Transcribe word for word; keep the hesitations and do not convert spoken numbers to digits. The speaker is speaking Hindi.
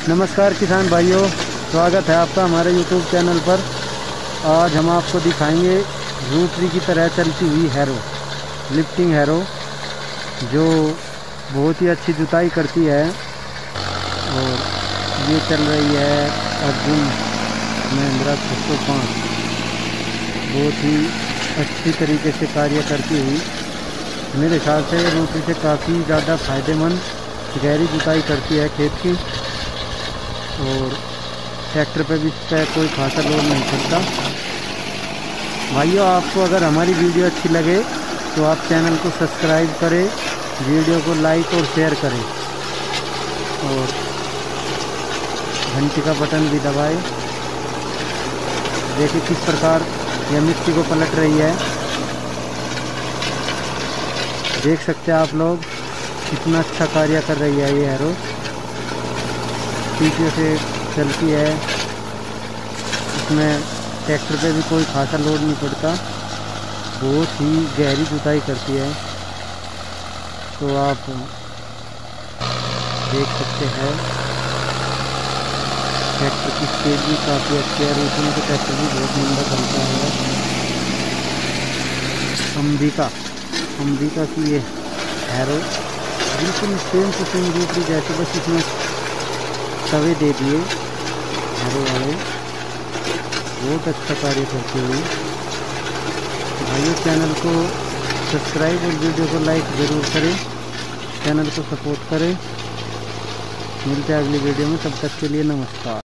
नमस्कार किसान भाइयों, स्वागत है आपका हमारे यूट्यूब चैनल पर। आज हम आपको दिखाएंगे रोटरी की तरह चलती हुई हैरो, लिफ्टिंग हैरो, जो बहुत ही अच्छी जुताई करती है। और ये चल रही है अर्जुन महिंद्रा छः सौ पाँच, बहुत ही अच्छी तरीके से कार्य करती हुई। मेरे ख्याल से रोटरी से काफ़ी ज़्यादा फायदेमंद गहरी जुताई करती है खेत की, और ट्रैक्टर पे भी इसका कोई खासा लोड नहीं पड़ता। भाइयों, आपको अगर हमारी वीडियो अच्छी लगे तो आप चैनल को सब्सक्राइब करें, वीडियो को लाइक और शेयर करें, और घंटी का बटन भी दबाएं। देखिए किस प्रकार यह मिट्टी को पलट रही है। देख सकते हैं आप लोग कितना अच्छा कार्य कर रही है ये हैरो। पीछे से चलती है, इसमें ट्रैक्टर पे भी कोई खासा लोड नहीं पड़ता, बहुत ही गहरी जुताई करती है। तो आप देख सकते हैं ट्रैक्टर की स्पीड भी काफ़ी अच्छी है। रोटरी का ट्रैक्टर भी बहुत लंबा चलता है। अंबिका अंबिका की ये हैरो बिल्कुल सेम टू सेम रोटरी जैसे, बस इसमें तवे दे दिए हैरो वाले। बहुत अच्छा कार्य करते हुए भाइयों, चैनल को सब्सक्राइब और वीडियो को लाइक ज़रूर करें, चैनल को सपोर्ट करें। मिलते हैं अगली वीडियो में, तब तक के लिए नमस्कार।